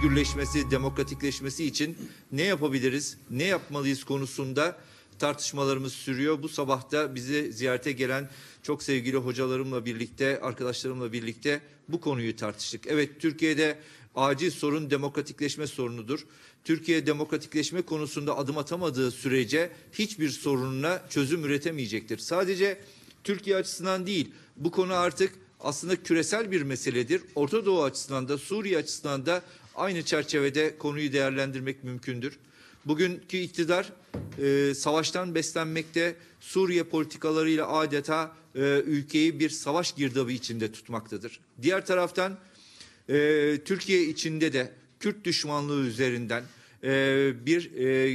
özgürleşmesi, demokratikleşmesi için ne yapabiliriz, ne yapmalıyız konusunda tartışmalarımız sürüyor. Bu sabah da bizi ziyarete gelen çok sevgili hocalarımla birlikte, arkadaşlarımla birlikte bu konuyu tartıştık. Evet, Türkiye'de acil sorun demokratikleşme sorunudur. Türkiye demokratikleşme konusunda adım atamadığı sürece hiçbir sorununa çözüm üretemeyecektir. Sadece Türkiye açısından değil, bu konu artık aslında küresel bir meseledir. Orta Doğu açısından da, Suriye açısından da aynı çerçevede konuyu değerlendirmek mümkündür. Bugünkü iktidar savaştan beslenmekte, Suriye politikalarıyla adeta ülkeyi bir savaş girdabı içinde tutmaktadır. Diğer taraftan Türkiye içinde de Kürt düşmanlığı üzerinden bir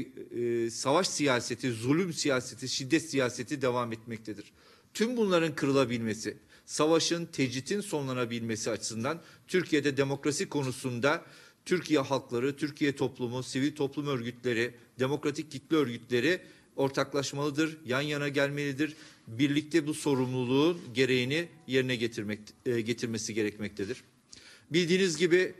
savaş siyaseti, zulüm siyaseti, şiddet siyaseti devam etmektedir. Tüm bunların kırılabilmesi, savaşın, tecritin sonlanabilmesi açısından Türkiye'de demokrasi konusunda Türkiye halkları, Türkiye toplumu, sivil toplum örgütleri, demokratik kitle örgütleri ortaklaşmalıdır, yan yana gelmelidir. Birlikte bu sorumluluğun gereğini yerine getirmesi gerekmektedir. Bildiğiniz gibi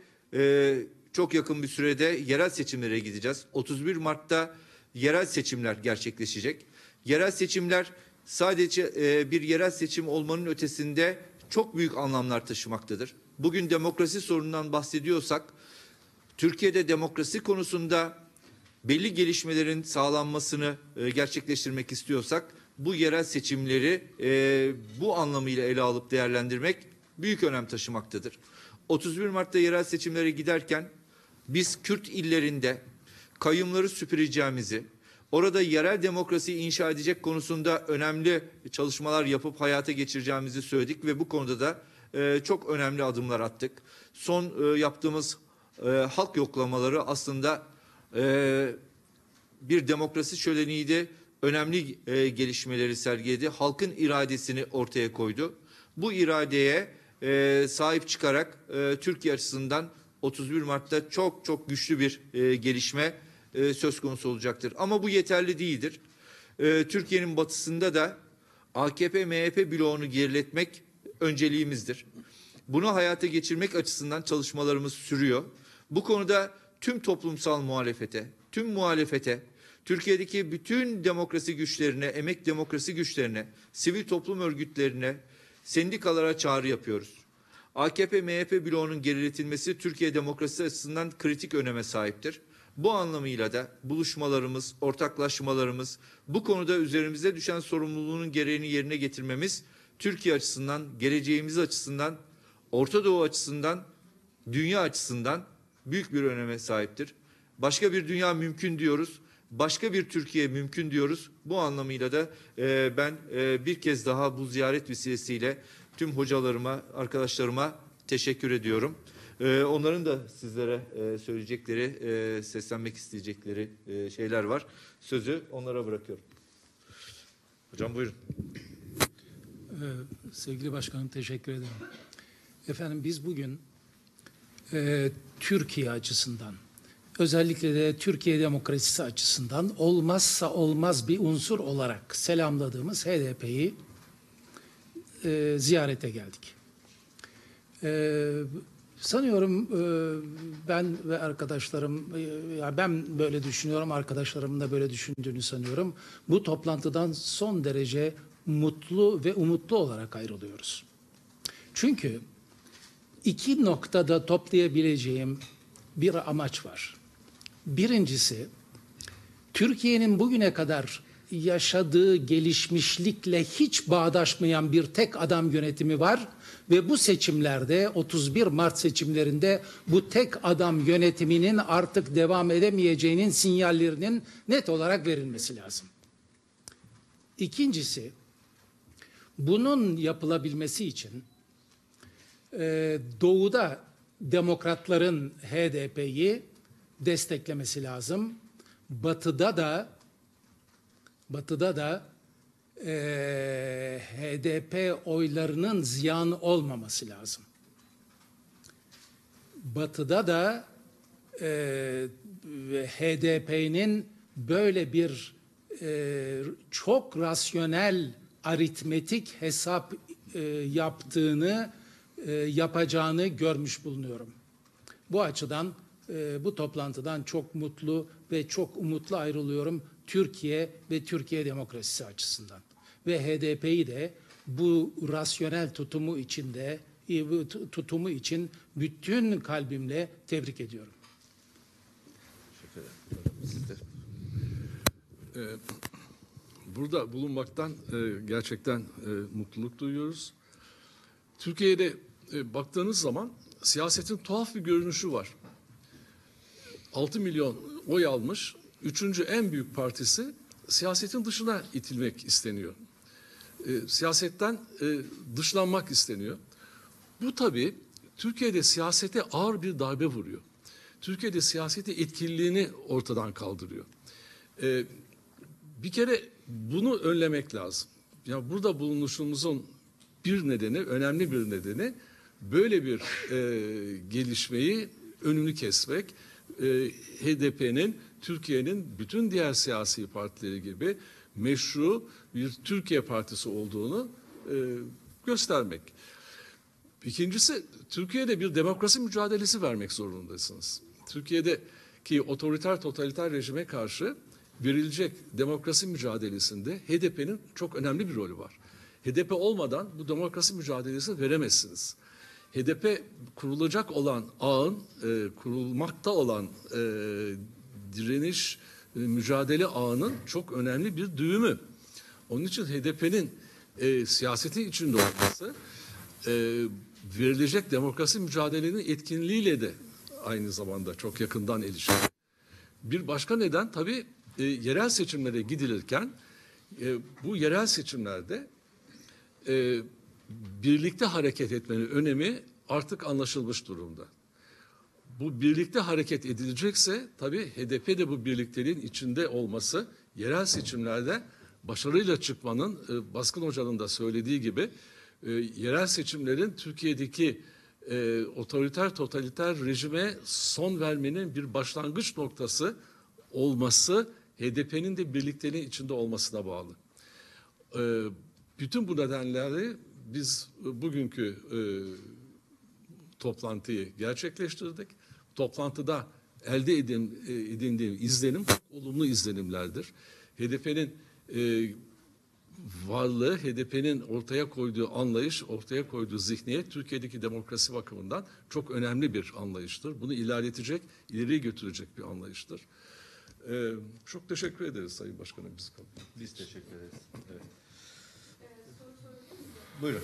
çok yakın bir sürede yerel seçimlere gideceğiz. 31 Mart'ta yerel seçimler gerçekleşecek. Yerel seçimler sadece bir yerel seçim olmanın ötesinde çok büyük anlamlar taşımaktadır. Bugün demokrasi sorunundan bahsediyorsak, Türkiye'de demokrasi konusunda belli gelişmelerin sağlanmasını gerçekleştirmek istiyorsak, bu yerel seçimleri bu anlamıyla ele alıp değerlendirmek büyük önem taşımaktadır. 31 Mart'ta yerel seçimlere giderken biz Kürt illerinde kayyumları süpüreceğimizi, orada yerel demokrasiyi inşa edecek konusunda önemli çalışmalar yapıp hayata geçireceğimizi söyledik ve bu konuda da çok önemli adımlar attık. Son yaptığımız halk yoklamaları aslında bir demokrasi şöleniydi, önemli gelişmeleri sergiledi, halkın iradesini ortaya koydu. Bu iradeye sahip çıkarak Türkiye açısından 31 Mart'ta çok güçlü bir gelişme söz konusu olacaktır. Ama bu yeterli değildir. Türkiye'nin batısında da AKP-MHP bloğunu geriletmek önceliğimizdir. Bunu hayata geçirmek açısından çalışmalarımız sürüyor. Bu konuda tüm toplumsal muhalefete, tüm muhalefete, Türkiye'deki bütün demokrasi güçlerine, emek demokrasi güçlerine, sivil toplum örgütlerine, sendikalara çağrı yapıyoruz. AKP-MHP bloğunun geriletilmesi Türkiye demokrasi açısından kritik öneme sahiptir. Bu anlamıyla da buluşmalarımız, ortaklaşmalarımız, bu konuda üzerimize düşen sorumluluğun gereğini yerine getirmemiz Türkiye açısından, geleceğimiz açısından, Orta Doğu açısından, dünya açısından büyük bir öneme sahiptir. Başka bir dünya mümkün diyoruz. Başka bir Türkiye mümkün diyoruz. Bu anlamıyla da ben bir kez daha bu ziyaret vesilesiyle tüm hocalarıma, arkadaşlarıma teşekkür ediyorum. Onların da sizlere söyleyecekleri, seslenmek isteyecekleri şeyler var. Sözü onlara bırakıyorum. Hocam buyurun. Sevgili başkanım, teşekkür ederim. Efendim, biz bugün Türkiye açısından, özellikle de Türkiye demokrasisi açısından olmazsa olmaz bir unsur olarak selamladığımız HDP'yi ziyarete geldik. Sanıyorum ben ve arkadaşlarım, ben böyle düşünüyorum, arkadaşlarımın da böyle düşündüğünü sanıyorum. Bu toplantıdan son derece mutlu ve umutlu olarak ayrılıyoruz. Çünkü iki noktada toplayabileceğim bir amaç var. Birincisi, Türkiye'nin bugüne kadar yaşadığı gelişmişlikle hiç bağdaşmayan bir tek adam yönetimi var ve bu seçimlerde, 31 Mart seçimlerinde bu tek adam yönetiminin artık devam edemeyeceğinin sinyallerinin net olarak verilmesi lazım. İkincisi, bunun yapılabilmesi için Doğu'da demokratların HDP'yi desteklemesi lazım. Batı'da da HDP oylarının ziyan olmaması lazım. Batı'da da HDP'nin böyle bir çok rasyonel aritmetik hesap yapacağını görmüş bulunuyorum. Bu açıdan bu toplantıdan çok mutlu ve çok umutlu ayrılıyorum Türkiye ve Türkiye demokrasisi açısından. Ve HDP'yi de bu rasyonel tutumu içinde tutumu için bütün kalbimle tebrik ediyorum. Teşekkür ederim. Siz de. Burada bulunmaktan gerçekten mutluluk duyuyoruz. Türkiye'de baktığınız zaman siyasetin tuhaf bir görünüşü var. 6 milyon oy almış, 3. en büyük partisi siyasetin dışına itilmek isteniyor. Siyasetten dışlanmak isteniyor. Bu tabii Türkiye'de siyasete ağır bir darbe vuruyor. Türkiye'de siyaseti etkililiğini ortadan kaldırıyor. Bir kere bunu önlemek lazım. Ya burada bulunuşumuzun bir nedeni, önemli bir nedeni böyle bir gelişmeyi önünü kesmek. HDP'nin Türkiye'nin bütün diğer siyasi partileri gibi meşru bir Türkiye partisi olduğunu göstermek. İkincisi, Türkiye'de bir demokrasi mücadelesi vermek zorundasınız. Türkiye'deki otoriter totaliter rejime karşı verilecek demokrasi mücadelesinde HDP'nin çok önemli bir rolü var. HDP olmadan bu demokrasi mücadelesini veremezsiniz. HDP kurulacak olan ağın, kurulmakta olan direniş, mücadele ağının çok önemli bir düğümü. Onun için HDP'nin siyasetin içinde olması, verilecek demokrasi mücadelenin etkinliğiyle de aynı zamanda çok yakından ilişkili. Bir başka neden tabii yerel seçimlere gidilirken bu yerel seçimlerde birlikte hareket etmenin önemi artık anlaşılmış durumda. Bu birlikte hareket edilecekse tabii HDP de bu birlikteliğin içinde olması yerel seçimlerde başarıyla çıkmanın Baskın Hoca'nın da söylediği gibi yerel seçimlerin Türkiye'deki otoriter totaliter rejime son vermenin bir başlangıç noktası olması HDP'nin de birlikteliğin içinde olmasına bağlı. Bütün bu nedenleri biz bugünkü toplantıyı gerçekleştirdik. Toplantıda elde edindiğim izlenim çok olumlu izlenimlerdir. HDP'nin varlığı, HDP'nin ortaya koyduğu anlayış, ortaya koyduğu zihniyet Türkiye'deki demokrasi bakımından çok önemli bir anlayıştır. Bunu ilerletecek, ileriye götürecek bir anlayıştır. Çok teşekkür ederiz Sayın Başkanım. Biz teşekkür ederiz. Evet. Buyurun.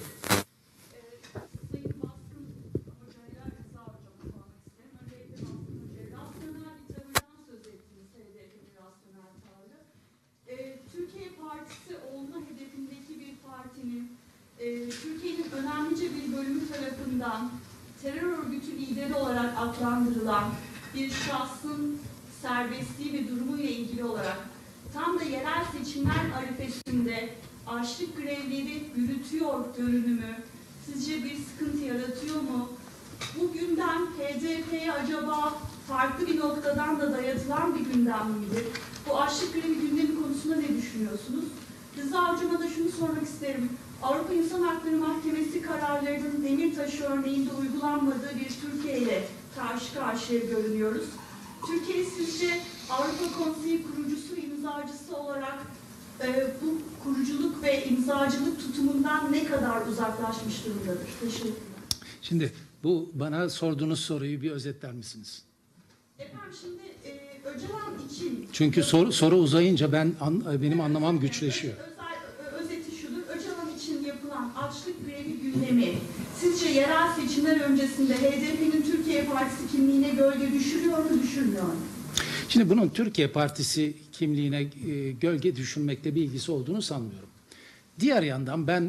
Sayın Baskın Hoca'yla Rıza Hocam'a sormak isterim. Öncelikle Baskın Hoca'ya rasyonel bir tavırdan söz ettiniz, HDP'nin rasyonel tavrı. Türkiye Partisi olma hedefindeki bir partinin Türkiye'nin önemlice bir bölümü tarafından terör örgütü lideri olarak adlandırılan bir şahsın serbestliği ve durumuyla ilgili olarak tam da yerel seçimler arifesinde açlık grevleri yürütüyor görünümü sizce bir sıkıntı yaratıyor mu? Bu gündem HDP'ye acaba farklı bir noktadan da dayatılan bir gündem midir? Bu açlık grevi gündemi konusunda ne düşünüyorsunuz? Rıza Hocam'a da şunu sormak isterim. Avrupa İnsan Hakları Mahkemesi kararlarının Demirtaş örneğinde uygulanmadığı bir Türkiye ile karşı karşıya görünüyoruz. Türkiye sizce Avrupa Konseyi kurucusu, imzacısı olarak bu kuruculuk ve imzacılık tutumundan ne kadar uzaklaşmış durumdadır? Teşekkür ederim. Şimdi bu bana sorduğunuz soruyu bir özetler misiniz? Efendim şimdi Öcalan için... Çünkü soru uzayınca benim anlamam güçleşiyor. Özeti şudur, Öcalan için yapılan açlık grevi gündemi sizce yerel seçimler öncesinde HDP'nin Türkiye Partisi kimliğine gölge düşürüyor mu, düşürmüyor mu? Şimdi bunun Türkiye Partisi kimliğine gölge düşürmekle bir ilgisi olduğunu sanmıyorum. Diğer yandan ben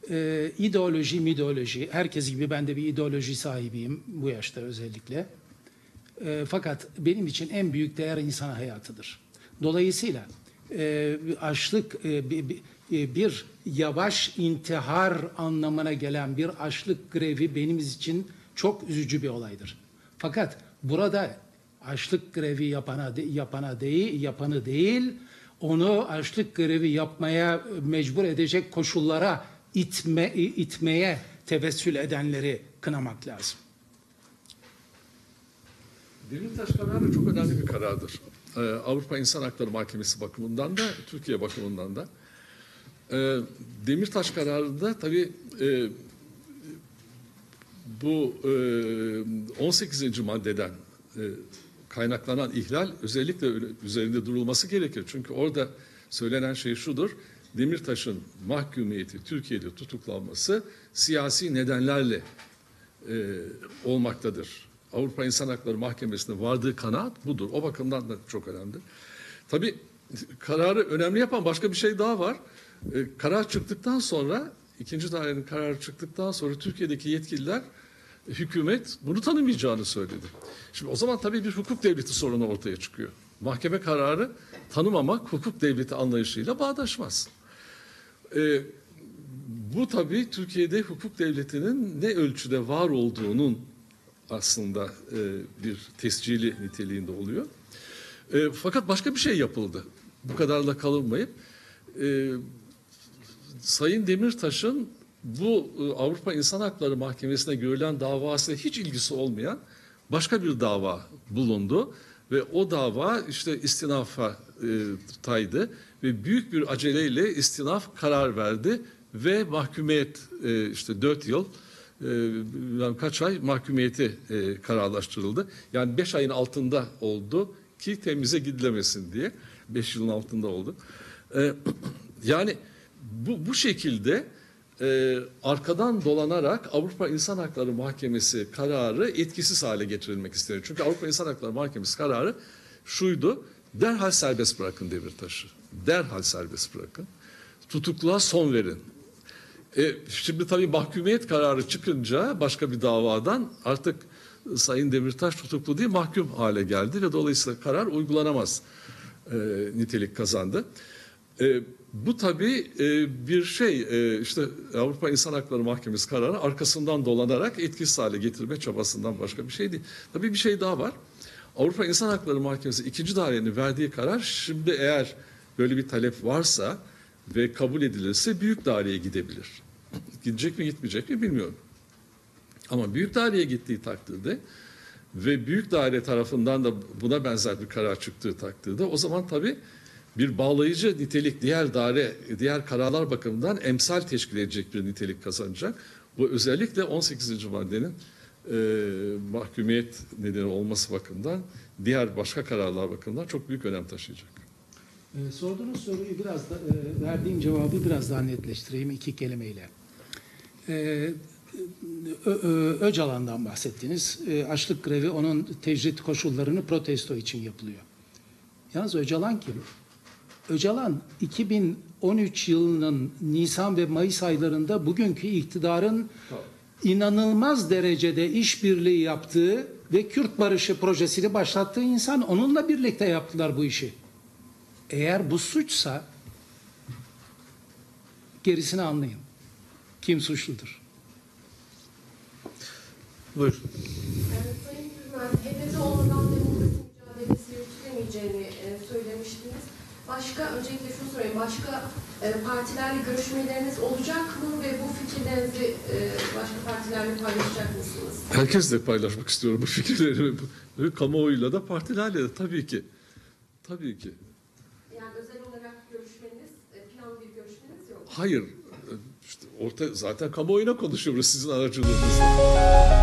ideoloji, herkes gibi ben de bir ideoloji sahibiyim bu yaşta özellikle. Fakat benim için en büyük değer insan hayatıdır. Dolayısıyla açlık bir yavaş intihar anlamına gelen bir açlık grevi benim için çok üzücü bir olaydır. Fakat burada açlık grevi yapanı değil, onu açlık grevi yapmaya mecbur edecek koşullara itmeye tevessül edenleri kınamak lazım. Demirtaş kararı çok önemli bir karardır. Avrupa İnsan Hakları Mahkemesi bakımından da, Türkiye bakımından da. Demirtaş kararında tabii bu 18. maddeden kaynaklanan ihlal özellikle üzerinde durulması gerekir. Çünkü orada söylenen şey şudur: Demirtaş'ın mahkumiyeti, Türkiye'de tutuklanması siyasi nedenlerle olmaktadır. Avrupa İnsan Hakları Mahkemesi'nde vardığı kanaat budur. O bakımdan da çok önemli. Tabii kararı önemli yapan başka bir şey daha var. Karar çıktıktan sonra, ikinci dairenin kararı çıktıktan sonra Türkiye'deki yetkililer, hükümet bunu tanımayacağını söyledi. Şimdi o zaman tabii bir hukuk devleti sorunu ortaya çıkıyor. Mahkeme kararı tanımamak hukuk devleti anlayışıyla bağdaşmaz. Bu tabii Türkiye'de hukuk devletinin ne ölçüde var olduğunun aslında bir tescili niteliğinde oluyor. Fakat başka bir şey yapıldı. Bu kadarla kalınmayıp Sayın Demirtaş'ın bu Avrupa İnsan Hakları Mahkemesi'ne görülen davasıyla hiç ilgisi olmayan başka bir dava bulundu ve o dava işte istinafa taydı ve büyük bir aceleyle istinaf karar verdi ve mahkumiyet işte 4 yıl yani kaç ay mahkumiyeti kararlaştırıldı. Yani 5 ayın altında oldu ki temize gidilemesin diye. 5 yılın altında oldu. Yani bu şekilde arkadan dolanarak Avrupa İnsan Hakları Mahkemesi kararı etkisiz hale getirilmek istiyor. Çünkü Avrupa İnsan Hakları Mahkemesi kararı şuydu: derhal serbest bırakın Demirtaş'ı. Derhal serbest bırakın. Tutukluğa son verin. Şimdi tabii mahkumiyet kararı çıkınca başka bir davadan artık Sayın Demirtaş tutuklu değil mahkum hale geldi ve dolayısıyla karar uygulanamaz nitelik kazandı. Bu tabii bir şey işte Avrupa İnsan Hakları Mahkemesi kararı arkasından dolanarak etkisiz hale getirme çabasından başka bir şey değil. Tabii bir şey daha var. Avrupa İnsan Hakları Mahkemesi ikinci dairenin verdiği karar, şimdi eğer böyle bir talep varsa ve kabul edilirse büyük daireye gidebilir. Gidecek mi gitmeyecek mi bilmiyorum. Ama büyük daireye gittiği takdirde ve büyük daire tarafından da buna benzer bir karar çıktığı takdirde o zaman tabii bir bağlayıcı nitelik diğer kararlar bakımından emsal teşkil edecek bir nitelik kazanacak. Bu özellikle 18. maddenin mahkumiyet nedeni olması bakımından diğer başka kararlar bakımından çok büyük önem taşıyacak. Sorduğunuz soruyu biraz da verdiğim cevabı biraz daha netleştireyim 2 kelimeyle. Öcalan'dan bahsettiniz. Açlık grevi onun tecrit koşullarını protesto için yapılıyor. Yalnız Öcalan kim? Öcalan 2013 yılının Nisan ve Mayıs aylarında bugünkü iktidarın inanılmaz derecede işbirliği yaptığı ve Kürt barışı projesini başlattığı insan. Onunla birlikte yaptılar bu işi. Eğer bu suçsa gerisini anlayın. Kim suçludur? Buyur. Sayın Gülmen, HDP olmadan demokrasi mücadelesi yürütülemeyeceğini söylemiştiniz. Öncelikle şunu sorayım, başka partilerle görüşmeleriniz olacak mı ve bu fikirlerinizi başka partilerle paylaşacak mısınız? Herkesle paylaşmak istiyorum bu fikirlerimi. Kamuoyuyla da partilerle de tabii ki. Tabii ki. Yani özel olarak görüşmeniz, planlı bir görüşmeniz yok. Hayır. İşte zaten kamuoyuna konuşuyoruz sizin aracılığınızla.